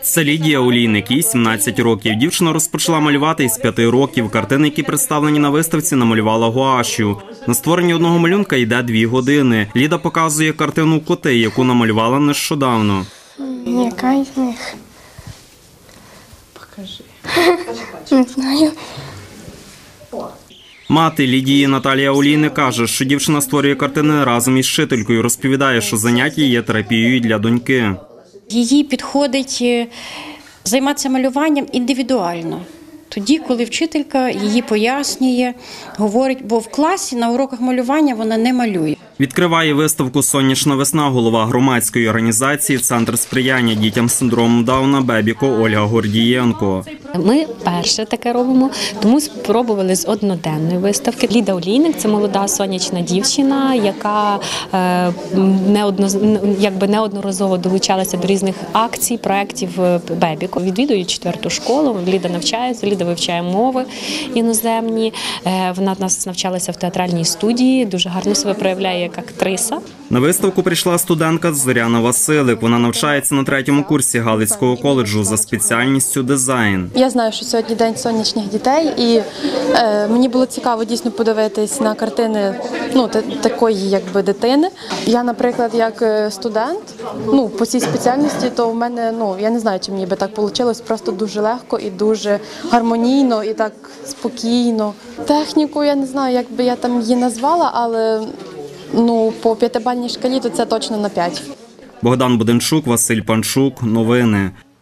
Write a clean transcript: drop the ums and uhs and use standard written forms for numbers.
Це Лідія Олійник, їй 17 років. Дівчина розпочала малювати із 5 років. Картини, які представлені на виставці, намалювала гуашю. На створення одного малюнка йде 2 години. Ліда показує картину «Коти», яку намалювала нещодавно. Яка з них? Покажи. Не знаю. Мати Лідії Наталія Олійник каже, що дівчина створює картини разом із вчителькою. Розповідає, що заняття є терапією для доньки. Їй підходить займатися малюванням індивідуально. Тоді, коли вчителька її пояснює, говорить, бо в класі на уроках малювання вона не малює. Відкриває виставку «Сонячна весна» голова громадської організації «Центр сприяння дітям з синдромом Дауна Бебіко» Ольга Гордієнко. Ми перше таке робимо, тому спробували з одноденної виставки. Ліда Олійник – це молода сонячна дівчина, яка неодноразово долучалася до різних акцій, проєктів Бебіко. Відвідує 4-ту школу, Ліда навчається, Ліда вивчає мови іноземні. Вона в нас навчалася в театральній студії, дуже гарно себе проявляє як актриса. На виставку прийшла студентка Зоряна Василик. Вона навчається на 3-му курсі Галицького коледжу за спеціальністю дизайн. Я знаю, що сьогодні День сонячних дітей, і мені було цікаво дійсно подивитись на картини такої якби дитини. Я, наприклад, як студент, по цій спеціальності, то в мене, я не знаю, чи мені би так вийшло, просто дуже легко і дуже гармонійно, і так спокійно. Техніку, я не знаю, як би я там її назвала, але по 5-бальній шкалі то це точно на 5. Богдан Буденчук, Василь Панчук. Новини.